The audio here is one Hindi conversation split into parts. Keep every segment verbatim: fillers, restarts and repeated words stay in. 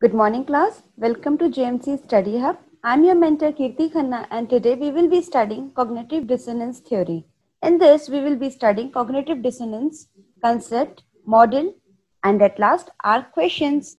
Good morning, class. Welcome to J M C Study Hub. I'm your mentor Kirti Khanna, and today we will be studying cognitive dissonance theory. In this, we will be studying cognitive dissonance concept, model, and at last, our questions.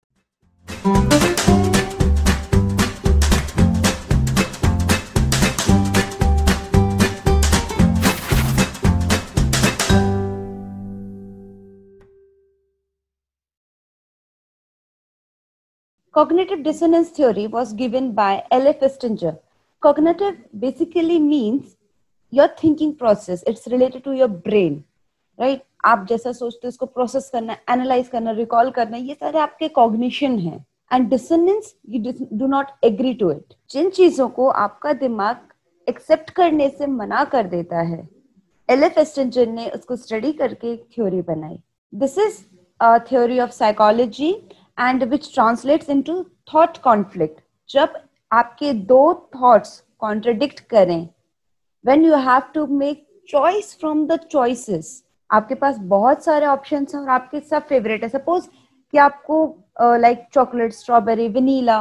Cognitive dissonance theory was given by L F Festinger. Cognitive basically means your thinking process. It's related to your brain, right? आप जैसा सोचते हो उसको प्रोसेस करना, एनालाइज करना, रिकॉल करना, ये सारे आपके कॉग्निशन है. And dissonance, you do not agree to it. जिन चीजों को आपका दिमाग एक्सेप्ट करने से मना कर देता है, एल एफ एस्टिंजर ने उसको स्टडी करके एक थ्योरी बनाई. This is a theory of psychology and which translates into thought conflict. जब आपके दो थॉट्स कॉन्ट्रडिक्ट करें, when you have to make choice from the choices, आपके पास बहुत सारे ऑप्शंस हैं और आपके सब फेवरेट है. सपोज कि आपको like chocolate, strawberry, vanilla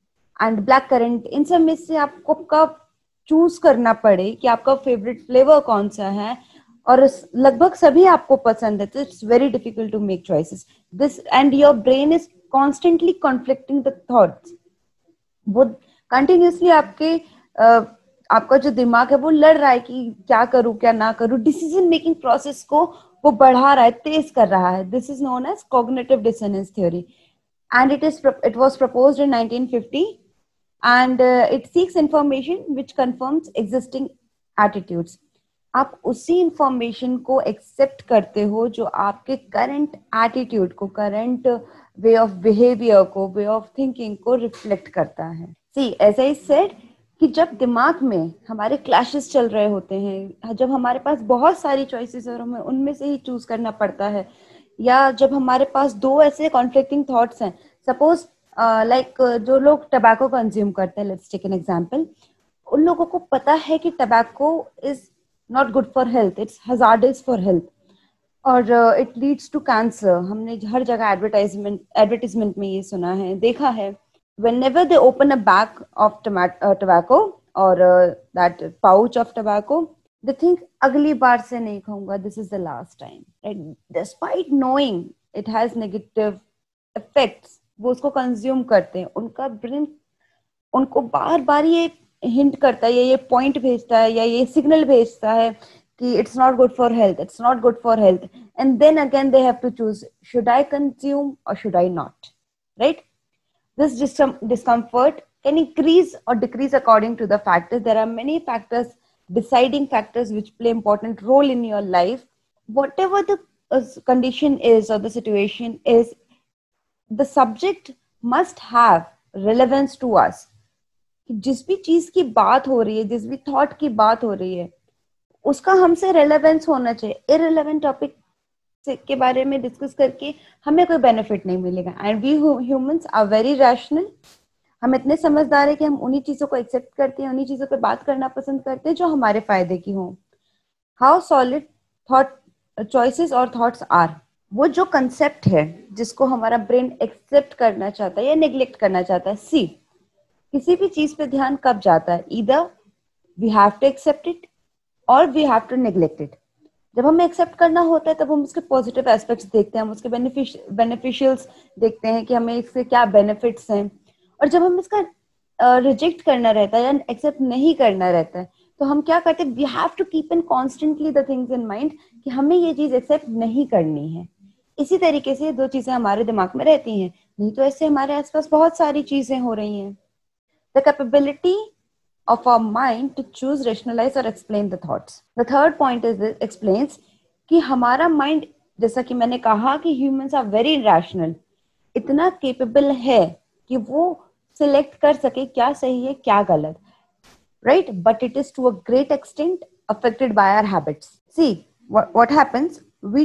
and black currant, इन सब में से आपको कब चूज करना पड़े कि आपका फेवरेट फ्लेवर कौन सा है, और लगभग सभी आपको पसंद है, तो it's very difficult to make choices. This and your brain is constantly conflicting the thoughts. वो कंटिन्यूसली आपके uh, आपका जो दिमाग है वो लड़ रहा है कि क्या करूं क्या ना करूं. डिसीजन मेकिंग प्रोसेस को वो बढ़ा रहा है, तेज कर रहा है. This is known as cognitive dissonance theory and it is it was proposed in nineteen fifty and uh, it seeks information which confirms existing attitudes. आप उसी इंफॉर्मेशन को एक्सेप्ट करते हो जो आपके करंट एटीट्यूड को, करंट वे ऑफ बिहेवियर को, वे ऑफ थिंकिंग को रिफ्लेक्ट करता है. सी एज आई सेड कि जब दिमाग में हमारे क्लैशेस चल रहे होते हैं, जब हमारे पास बहुत सारी चॉइसेस और हमें उनमें से ही चूज करना पड़ता है, या जब हमारे पास दो ऐसे कॉन्फ्लिक्टिंग थॉट्स हैं, suppose like uh, like, uh, जो लोग टबैको कंज्यूम करते हैं, लेट्स टेक एन एग्जांपल, उन लोगों को पता है कि tobacco is not good for health, it's hazardous for health, और इट लीड्स टू कैंसर. हमने हर जगह एडवर्टाइजमेंट एडवर्टाइजमेंट में ये सुना है, देखा है. whenever they open a bag of uh, tobacco or uh, that pouch of tobacco, they think अगली बार से नहीं खाऊंगा, this is the last time, right? Despite knowing it has negative effects, वो उसको कंज्यूम करते हैं. उनका ब्रेन उनको बार बार ये हिंट करता है, ये पॉइंट भेजता है या ये सिग्नल भेजता है कि it's not good for health, it's not good for health. And then again they have to choose, should I consume or should I not, right? This discomfort can increase or decrease according to the factors. There are many factors, deciding factors, which play important role in your life. Whatever the uh, condition is or the situation is, the subject must have relevance to us. जिस भी चीज की बात हो रही है, जिस भी थॉट की बात हो रही है, उसका हमसे रेलेवेंस होना चाहिए. इररिलेवेंट टॉपिक के बारे में डिस्कस करके हमें कोई बेनिफिट नहीं मिलेगा. And we humans are very rational. हम इतने समझदार है कि हम उन्हीं चीजों को एक्सेप्ट करते हैं, उन्हीं चीजों पे बात करना पसंद करते हैं जो हमारे फायदे की हो. हाउ सॉलिड थॉट चॉइसेस और थॉट्स आर, वो जो कंसेप्ट है जिसको हमारा ब्रेन एक्सेप्ट करना चाहता है या नेग्लेक्ट करना चाहता है. सी, किसी भी चीज पे ध्यान कब जाता है, either we have to accept it or we have to neglect it. जब हमें एक्सेप्ट करना होता है तब हम उसके पॉजिटिव एस्पेक्ट्स देखते हैं, हम उसके बेनिफिशियल्स देखते हैं कि हमें इससे क्या बेनिफिट्स हैं. और जब हम इसका रिजेक्ट uh, करना रहता है या एक्सेप्ट नहीं करना रहता है, तो हम क्या करते हैं, we have to keep in constantly the things in mind कि हमें ये चीज एक्सेप्ट नहीं करनी है. इसी तरीके से दो चीजें हमारे दिमाग में रहती हैं. नहीं तो ऐसे हमारे आसपास बहुत सारी चीजें हो रही हैं. The capability of our mind to choose, rationalize or explain the thoughts. The third point is this explains कि हमारा mind, जैसा कि मैंने कहा कि humans are very rational, इतना capable है कि वो select कर सके क्या सही है क्या गलत, right? But it is to a great extent affected by our habits. See, what, what happens, we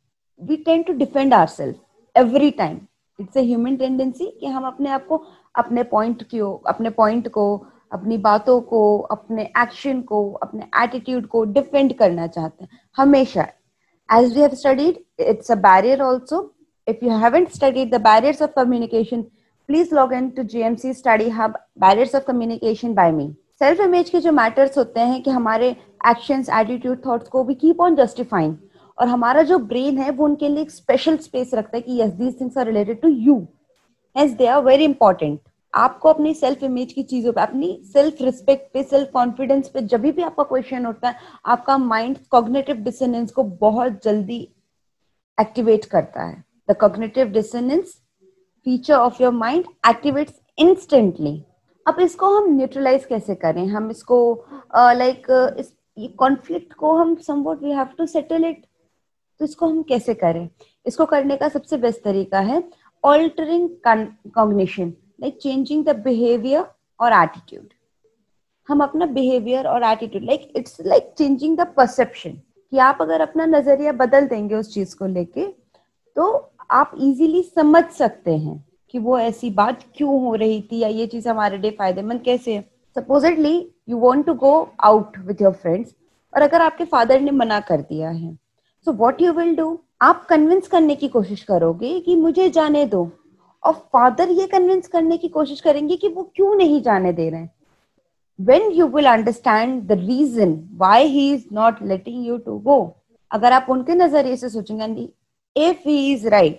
we tend to defend ourselves every time. It's a human tendency कि हम अपने आप को, अपने point को, अपने point को, अपनी बातों को, अपने एक्शन को, अपने एटीट्यूड को डिफेंड करना चाहते हैं हमेशा. As we have studied, it's a barrier also. If you haven't studied the barriers of communication, please log in to GMC study hub barriers of communication by me. Self image के जो मैटर्स होते हैं कि हमारे एक्शंस, एटीट्यूड, थॉट्स को भी कीप ऑन जस्टिफाइंग, और हमारा जो ब्रेन है वो उनके लिए एक स्पेशल स्पेस रखता है कि yes these things are related to you, hence they are very important. आपको अपनी सेल्फ इमेज की चीजों पे, अपनी सेल्फ रिस्पेक्ट पे, सेल्फ कॉन्फिडेंस पे जब भी आपका क्वेश्चन उठता है, आपका माइंड कॉग्निटिव डिसोनेंस को बहुत जल्दी एक्टिवेट करता है। The cognitive dissonance feature of your mind activates instantly. अब इसको हम न्यूट्रलाइज कैसे करें? हम इसको लाइक uh, like, uh, इस कॉन्फ्लिक्ट को हम somewhat we have to settle it. तो इसको हम कैसे करें? इसको करने का सबसे बेस्ट तरीका है altering cognition, like changing the behaviour और एटीट्यूड। हम अपना बिहेवियर और attitude, like it's like changing the perception, कि आप अगर अपना नजरिया बदल देंगे उस चीज को लेके, तो आप इजीली समझ सकते हैं कि वो ऐसी बात क्यों हो रही थी, या ये चीज हमारे लिए फायदेमंद कैसे है। Supposedly you want to go out with your friends, और अगर आपके फादर ने मना कर दिया है, so what you will do? आप कन्विंस करने की कोशिश करोगे कि मुझे जाने दो, और फादर ये कन्विंस करने की कोशिश करेंगे कि वो क्यों नहीं जाने दे रहे हैं। When you will understand the reason why he is not letting you to go, अगर आप उनके नजरिए से सोचेंगे, if he is right,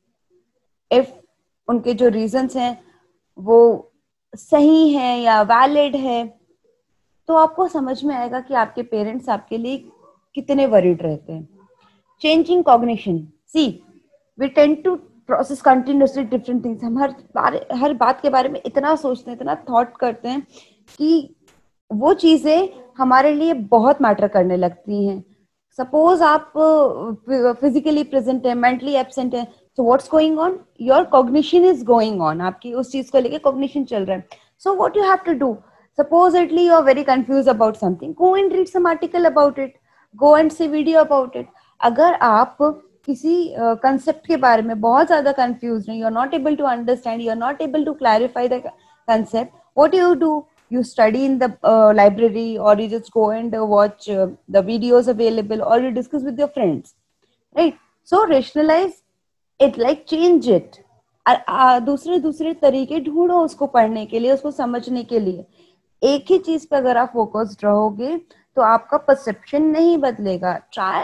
if उनके जो रीजंस हैं वो सही हैं या वैलिड है, तो आपको समझ में आएगा कि आपके पेरेंट्स आपके लिए कितने वरीड रहते हैं। Changing cognition, see we tend to process continuously different things. हम हर बार हर बात के बारे में इतना सोचते हैं, इतना थॉट करते हैं कि वो चीजें हमारे लिए बहुत मैटर करने लगती हैं। सपोज आप फिजिकली प्रेजेंट है, मेंटली एब्सेंट है, so what's going on? Your cognition is going on, आपकी उस चीज को लेके कॉग्निशन चल रहा है। So what you have to do, supposedly you are very confused about something, go and read some article about it, go and see video about it. अगर आप किसी कंसेप्ट uh, के बारे में बहुत ज्यादा कंफ्यूज हैं, you are not able to understand, you are not able to clarify the concept, what do you do? You study in the uh, library, or you just go and uh, watch uh, the videos available, or you discuss with your friends, right? So rationalize it, like change it. uh, दूसरे दूसरे तरीके ढूंढो उसको पढ़ने के लिए, उसको समझने के लिए। एक ही चीज पे अगर आप फोकस्ड रहोगे तो आपका परसेप्शन नहीं बदलेगा। Try,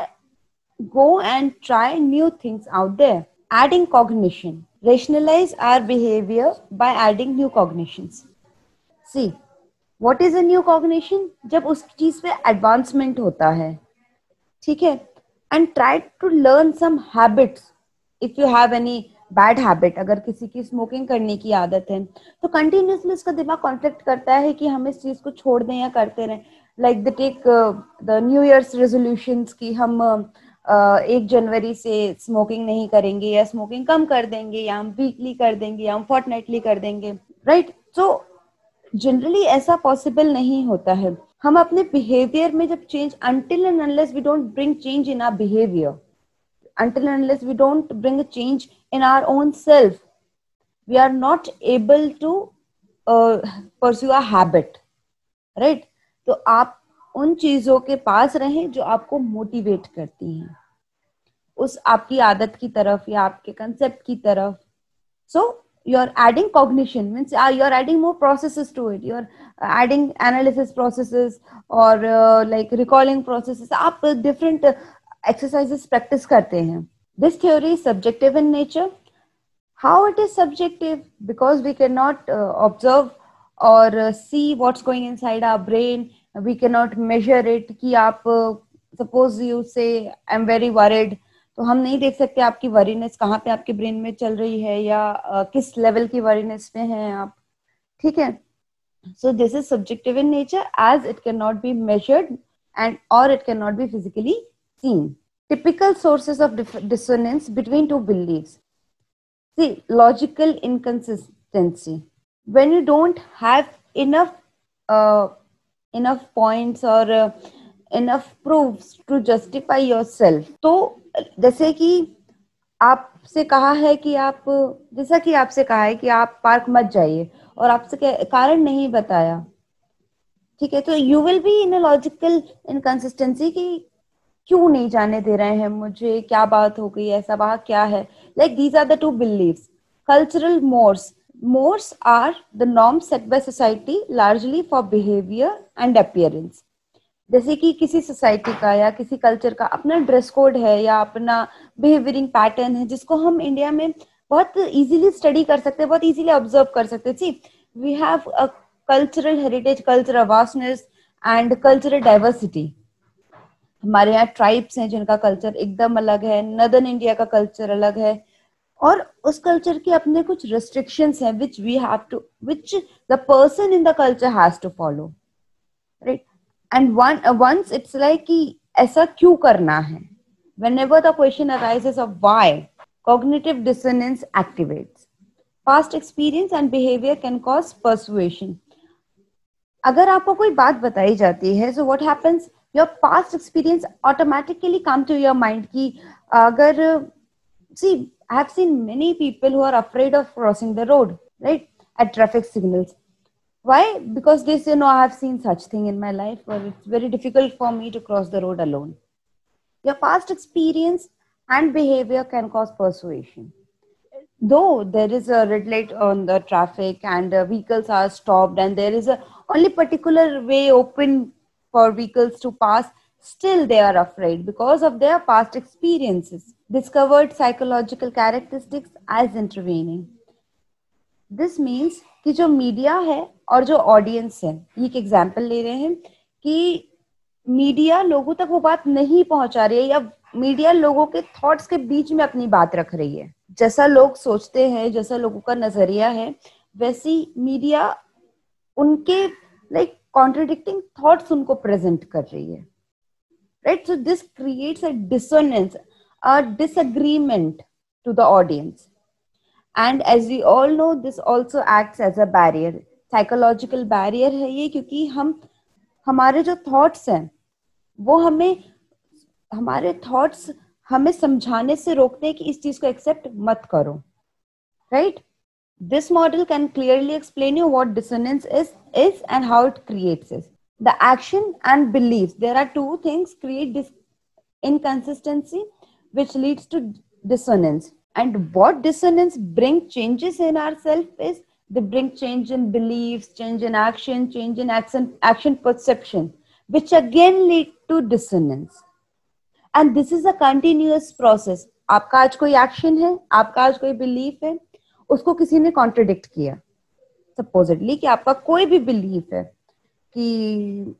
go and try new things out there. Adding cognition, rationalize our behaviour by adding new cognitions. See what is a new cognition? जब उस चीज पे एडवांसमेंट होता है, ठीक है। And try to learn some habits. If you have any bad habit, अगर किसी की स्मोकिंग करने की आदत है, तो कंटिन्यूसली उसका दिमाग कॉन्फ्लिक्ट करता है कि हम इस चीज को छोड़ दें या करते रहें। Like the take the new year's resolutions की हम uh, एक जनवरी से स्मोकिंग नहीं करेंगे, या स्मोकिंग कम कर देंगे, या हम वीकली कर देंगे, या हम फोर्टनाइटली कर देंगे, राइट? सो जनरली ऐसा पॉसिबल नहीं होता है। हम अपने बिहेवियर में जब change, until and unless we don't bring change in our behavior, until and unless we don't bring a change in our own self, we are not able to uh, pursue a habit, right? तो आप उन चीजों के पास रहें जो आपको मोटिवेट करती हैं उस आपकी आदत की तरफ या आपके कंसेप्ट की तरफ। so you're adding cognition means uh, you're adding more processes to it, you're adding analysis processes or uh, like recalling processes। आप different uh, exercises practice करते हैं। This theory is subjective in nature. How it is subjective? Because we cannot uh, observe or uh, see what's going inside our brain. We cannot measure it कि आप uh, suppose you say I'm very worried, तो हम नहीं देख सकते आपकी वरीनेस कहाँ पे आपके ब्रेन में चल रही है, या uh, किस लेवल की वरीनेस में हैं आप, ठीक है। So this is subjective in nature as it can not be measured and और it can not be physically seen. Typical sources of dissonance between two beliefs. See, logical inconsistency. When you don't have enough uh, enough points or uh, enough proofs to justify yourself, तो जैसे कि आपसे कहा है कि आप जैसा कि आपसे कहा है कि आप पार्क मत जाइए, और आपसे कारण नहीं बताया, ठीक है, तो you will be in a logical inconsistency कि क्यों नहीं जाने दे रहे हैं मुझे, क्या बात हो गई, ऐसा वहां क्या है। Like these are the two beliefs. Cultural mores, Mores are the norms set by society largely for behavior and appearance. जैसे कि किसी सोसाइटी का या किसी कल्चर का अपना ड्रेस कोड है या अपना बिहेवियरिंग पैटर्न है, जिसको हम इंडिया में बहुत इजीली स्टडी कर सकते हैं, बहुत इजीली ऑब्जर्व कर सकते हैं. See we have a cultural heritage, cultural vastness and cultural diversity. हमारे यहाँ ट्राइब्स हैं जिनका कल्चर एकदम अलग है, नदर्न इंडिया का कल्चर अलग है, और उस कल्चर के अपने कुछ restrictions हैं which we have to, which the person in the culture has to follow, right? And one uh, once it's like कि ऐसा क्यों करना है, whenever the question arises of why, cognitive dissonance activates. Past experience and behavior can cause persuasion. अगर आपको कोई बात बताई जाती है, so what happens, your past experience automatically come to your mind कि अगर, see, I have seen many people who are afraid of crossing the road, right, at traffic signals. Why? Because they say, no, I have seen such thing in my life, or it's very difficult for me to cross the road alone. Your past experience and behavior can cause persuasion. Though there is a red light on the traffic and uh, vehicles are stopped and there is a only particular way open for vehicles to pass, still they are afraid because of their past experiences. Discovered psychological characteristics as intervening. This means कि जो मीडिया है और जो ऑडियंस है, ये एक एग्जाम्पल ले रहे हैं कि मीडिया लोगों तक वो बात नहीं पहुंचा रही है या मीडिया लोगों के थॉट्स के बीच में अपनी बात रख रही है. जैसा लोग सोचते हैं, जैसा लोगों का नजरिया है, वैसी मीडिया उनके लाइक कॉन्ट्रडिक्टिंग थॉट्स उनको प्रेजेंट कर रही है, right? So this creates a dissonance, a disagreement to the audience. And as we all know, this also acts as a barrier. Psychological barrier है ये, क्योंकि हम हमारे जो thoughts हैं वो हमें हमारे thoughts हमें समझाने से रोकते हैं कि इस चीज को accept मत करो, right? This model can clearly explain you what dissonance is is and how it creates it. The action and beliefs, there are two things create this inconsistency which leads to dissonance. And what dissonance bring changes in ourselves is they bring change in beliefs, change in action, change in action, action perception, which again lead to dissonance. And this is a continuous process. आपका आज कोई action है, आपका आज कोई belief है, उसको किसी ने contradict किया. Supposedly कि आपका कोई भी belief है कि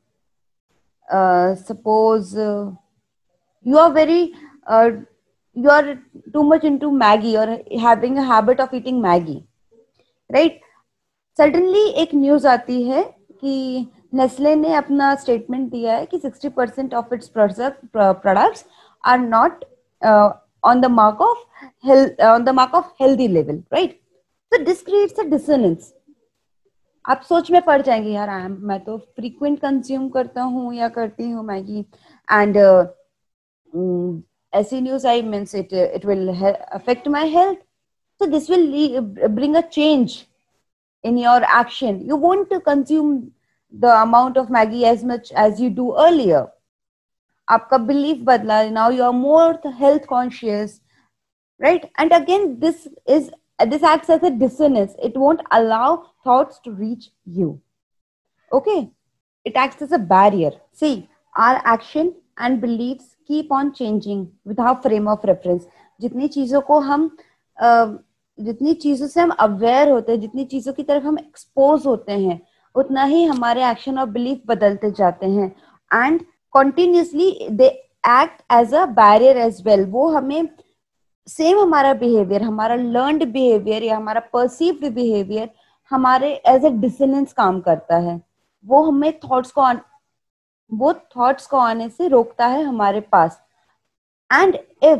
uh, suppose uh, you are very uh, you are too much into Maggie or having a habit of eating Maggie, right? Suddenly एक news आती है कि Nestle ने अपना statement दिया है कि sixty percent of its product, products are not uh, on the mark of health, uh, on the mark of healthy level, right? So this creates a dissonance. आप सोच में पड़ जाएंगे, यार मैं तो frequent consume करता हूँ या करती हूँ मैगी, and uh, um, ऐसी news I means it it will affect my health. So this will bring a change in your action. You won't consume the amount of Maggie as much as you do earlier. आपका belief बदला, now you are more health conscious, right? And again, this is this acts as a dissonance. It won't allow thoughts to reach you. Okay, it acts as a barrier. See, our action and beliefs keep on changing without frame of reference. जितनी चीजों को हम uh, जितनी चीजों से हम अवेयर होते हैं, जितनी चीजों की तरफ हम एक्सपोज होते हैं, उतना ही हमारे एक्शन और बिलीफ बदलते जाते हैं. And continuously they act as a barrier as well. वो हमें सेम हमारा बिहेवियर, हमारा लर्नड बिहेवियर या हमारा परसीव्ड बिहेवियर हमारे एज अ डिसोनेंस काम करता है. वो हमें थॉट्स को वो थॉट्स को आने से रोकता है हमारे पास. And if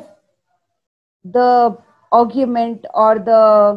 the argument or the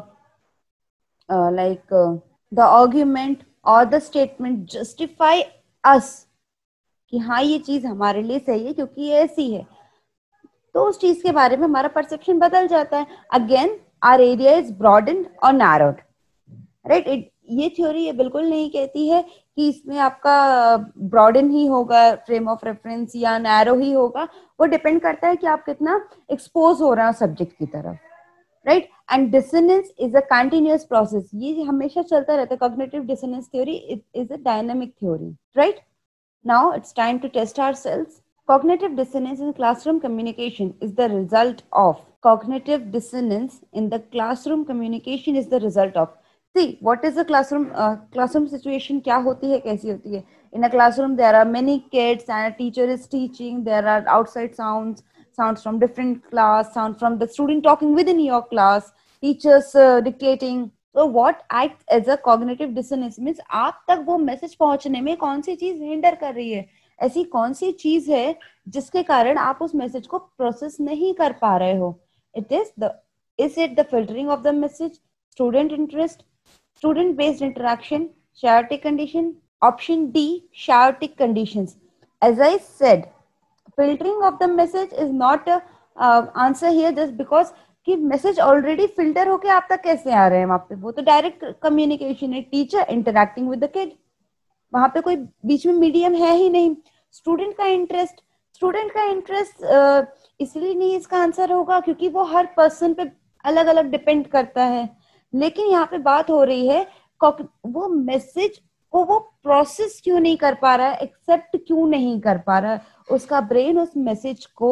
like the argument or the statement justify us कि हाँ ये चीज हमारे लिए सही है क्योंकि ये ऐसी है, तो उस चीज के बारे में हमारा परसेप्शन बदल जाता है. Again our area is broadened or narrowed, right? It ये थ्योरी ये बिल्कुल नहीं कहती है कि इसमें आपका ब्रॉडन ही होगा फ्रेम ऑफ रेफरेंस या नैरो ही होगा. वो डिपेंड करता है कि आप कितना एक्सपोज हो रहे हो सब्जेक्ट की तरफ, right? And dissonance is a continuous process. ये हमेशा चलता रहता है. Cognitive dissonance theory it is a dynamic theory, right? Now it's time to test ourselves. Cognitive dissonance in classroom communication is the result of cognitive dissonance in the classroom communication is the result of. See, what is the classroom uh, classroom situation? क्या होती है, कैसी होती है? In a classroom, there are many kids and a teacher is teaching. There are outside sounds, sounds from different class, sound from the student talking within your class, teachers uh, dictating. So what acts as a cognitive dissonance means आप तक वो मैसेज पहुंचने में कौन सी चीज हिंडर कर रही है, ऐसी कौन सी चीज है जिसके कारण आप उस मैसेज को प्रोसेस नहीं कर पा रहे हो. It is the is it the filtering of the message, student interest, student based interaction, chaotic condition? Option D, chaotic conditions. As I said, filtering of the message is not a uh, answer here just because कि मैसेज ऑलरेडी फिल्टर होके आप तक कैसे आ रहे हैं वहां पे. वो तो डायरेक्ट कम्युनिकेशन है, teacher interacting with the kid. वहां पे कोई बीच में मीडियम है ही नहीं. स्टूडेंट का इंटरेस्ट स्टूडेंट का इंटरेस्ट इसलिए नहीं इसका आंसर होगा क्योंकि वो हर पर्सन पे अलग अलग डिपेंड करता है. लेकिन यहाँ पे बात हो रही है वो मैसेज को वो प्रोसेस क्यों नहीं कर पा रहा है, एक्सेप्ट क्यों नहीं कर पा रहा है, उसका ब्रेन उस मैसेज को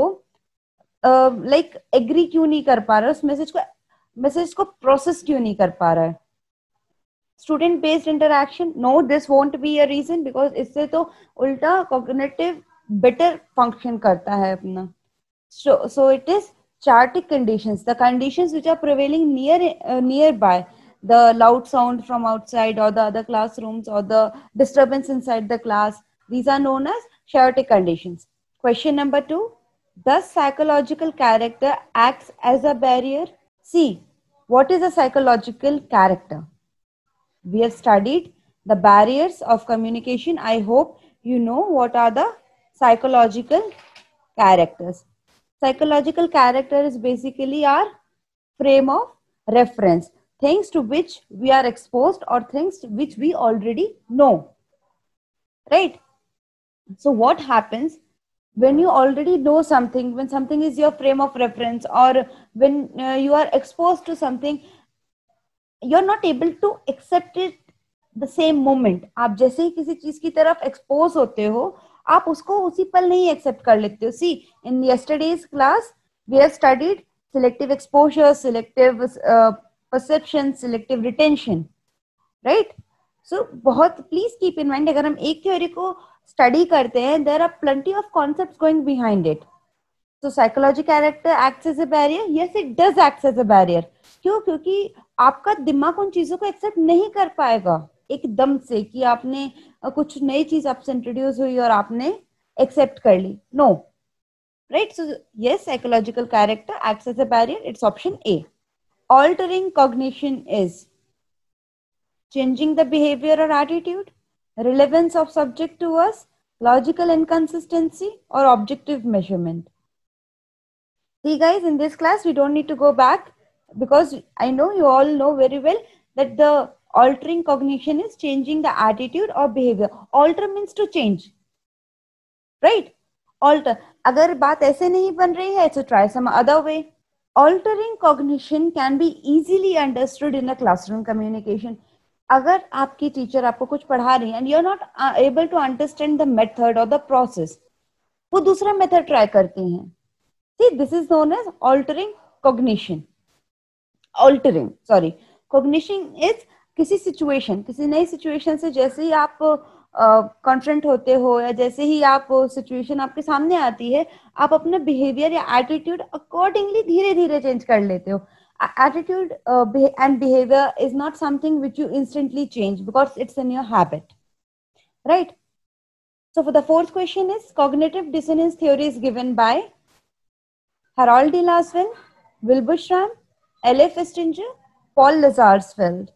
लाइक uh, एग्री like, क्यों नहीं कर पा रहा है, उस मैसेज को मैसेज को प्रोसेस क्यों नहीं कर पा रहा है. Student based interaction, no this won't be a reason because इससे तो उल्टा कॉग्निटिव बेटर फंक्शन करता है अपना. So it is chaotic conditions, the conditions which are prevailing near uh, nearby, the loud sound from outside or the other classrooms or the disturbance inside the class, these are known as chaotic conditions. Question number two, does psychological character acts as a barrier? See, what is a psychological character? We have studied the barriers of communication. I hope you know what are the psychological characters. Psychological character is basically our frame of reference, things to which we are exposed or things which we already know, right? So what happens when you already know something, when something is your frame of reference, or when uh, you are exposed to something, you're not able to accept it the same moment. आप जैसे ही किसी चीज की तरफ एक्सपोज होते हो आप उसको उसी पल नहीं एक्सेप्ट कर लेते हो. See, in yesterday's class we have studied selective exposure, selective perception, selective retention, right? So बहुत प्लीज कीप इन माइंड, अगर हम एक थ्योरी को स्टडी करते हैं there are plenty of concepts going behind it. So psychology character acts as a barrier. Yes, it does act as a barrier. क्यों? क्योंकि आपका दिमाग उन चीजों को एक्सेप्ट नहीं कर पाएगा एकदम से कि आपने कुछ नई चीज आपसे इंट्रोड्यूस हुई और आपने एक्सेप्ट कर ली. No, right? So yes, psychological character acts as a barrier. It's option A. Altering cognition is changing the behavior or attitude, relevance of subject to us, logical inconsistency, or objective measurement. See guys, in this class we don't need to go back because I know you all know very well that the altering cognition is changing the attitude or behavior. Alter means to change, right? Alter. अगर बात ऐसे नहीं बन रही है, so try some other way. Altering cognition can be easily understood in a classroom communication. अगर आपकी टीचर आपको कुछ पढ़ा रही है and you're not able to understand the method or the process, वो दूसरा मेथड ट्राई करती हैं. See, this is known as altering cognition. Altering, sorry. Cognition is किसी सिचुएशन, किसी नई सिचुएशन से जैसे ही आप कॉन्फ्रंट uh, होते हो या जैसे ही आप सिचुएशन आपके सामने आती है, आप अपना बिहेवियर या एटीट्यूड अकॉर्डिंगली धीरे धीरे चेंज कर लेते हो. Attitude and behaviour is not something which you instantly change because it's in your habit, right? So for the fourth question is cognitive dissonance theory is given by Harold D. Laswin, Wilbur Schramm, L A Festinger, Paul Lazarsfeld.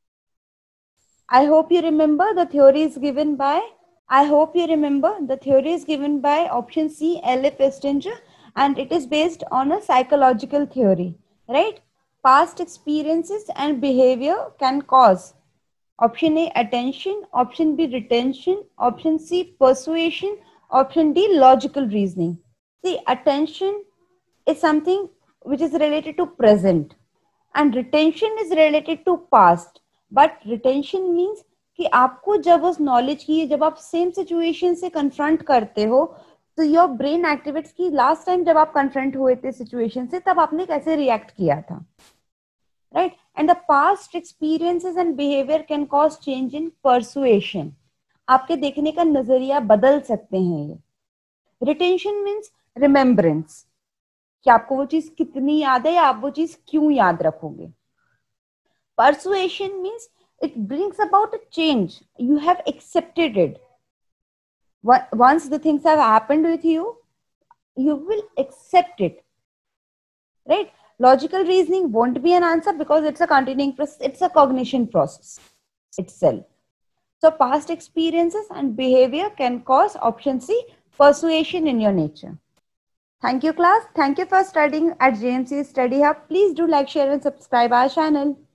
I hope you remember the theory is given by, I hope you remember the theory is given by option C, L A Festinger, and it is based on a psychological theory, right? Past experiences and behavior can cause option A, attention, option B, retention, option C, persuasion, option D, logical reasoning. See, attention is something which is related to present. And retention is related to past, but retention means कि आपको जब उस नॉलेज की, जब आप सेम सिचुएशन से कन्फ्रंट करते हो तो योर ब्रेन एक्टिवेट्स की लास्ट टाइम जब आप कन्फ्रंट हुए थे सिचुएशन से तब आपने कैसे रिएक्ट किया था, राइट. And the past experiences and behaviour can cause change in persuasion. आपके देखने का नजरिया बदल सकते हैं ये. रिटेंशन मीन्स रिमेम्बरेंस, कि आपको वो चीज कितनी याद है या आप वो चीज क्यों याद रखोगे. Persuasion means it brings about a change. You have accepted it. Once the things have happened with you, you will accept it, right? Logical reasoning won't be an answer because it's a continuing process. It's a cognition process itself. So past experiences and behavior can cause, option C, persuasion in your nature. Thank you, class. Thank you for studying at J M C Study Hub. Please do like, share and subscribe our channel.